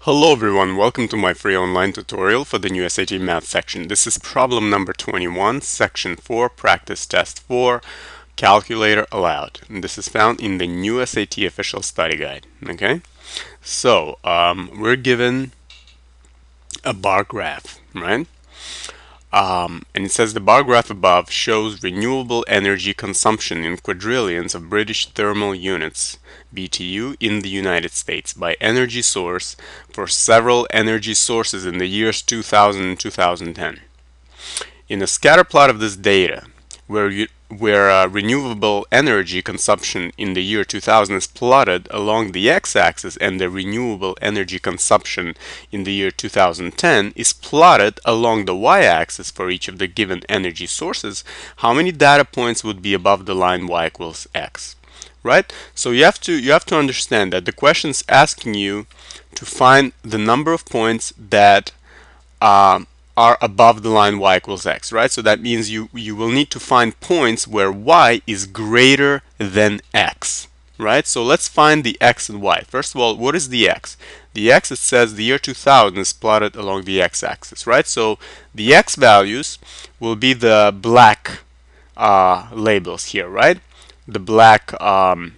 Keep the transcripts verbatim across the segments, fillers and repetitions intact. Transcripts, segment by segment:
Hello everyone, welcome to my free online tutorial for the new S A T math section. This is problem number twenty-one, section four, practice test four, calculator allowed. And this is found in the new S A T official study guide. Okay, so um, we're given a bar graph, right? Um, and it says the bar graph above shows renewable energy consumption in quadrillions of British thermal units, B T U, in the United States by energy source for several energy sources in the years two thousand and two thousand ten. In a scatter plot of this data, where you, where uh, renewable energy consumption in the year two thousand is plotted along the x-axis and the renewable energy consumption in the year two thousand ten is plotted along the y-axis for each of the given energy sources, how many data points would be above the line y equals x? Right? So you have to you have to understand that the question is asking you to find the number of points that um, are above the line y equals x, right? So that means you you will need to find points where y is greater than x, right? So let's find the x and y. First of all, what is the x? The x, it says the year two thousand is plotted along the x-axis, right? So the x values will be the black uh, labels here, right? The black um,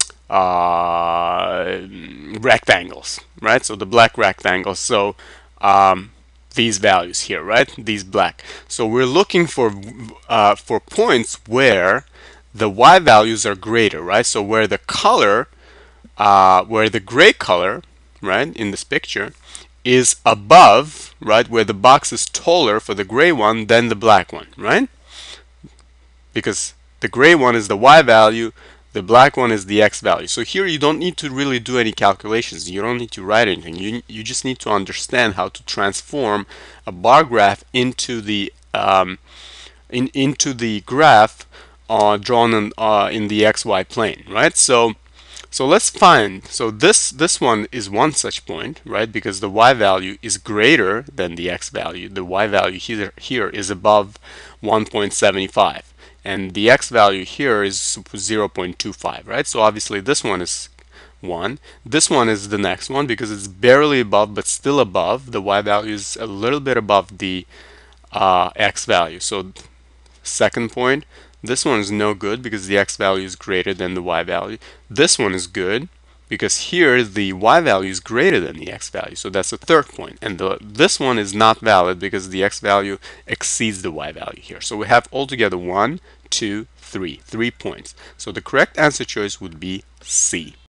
uh, rectangles, right? So the black rectangles. So um, these values here, right? These black. So we're looking for uh, for points where the y values are greater, right? So where the color, uh, where the gray color, right, in this picture, is above, right, where the box is taller for the gray one than the black one, right? Because the gray one is the y value, the black one is the x value. So here you don't need to really do any calculations. You don't need to write anything. You, you just need to understand how to transform a bar graph into the um, in, into the graph uh, drawn in, uh, in the xy plane, right? So so let's find. So this this one is one such point, right? Because the y value is greater than the x value. The y value here here is above one point seven five. And the x value here is zero point two five, right? So obviously this one is one. This one is the next one because it's barely above, but still above. The y value is a little bit above the uh, x value. So second point, this one is no good because the x value is greater than the y value. This one is good because here the y value is greater than the x value. So that's the third point. And the, this one is not valid because the x value exceeds the y value here. So we have altogether one, two, three, three points. So the correct answer choice would be C.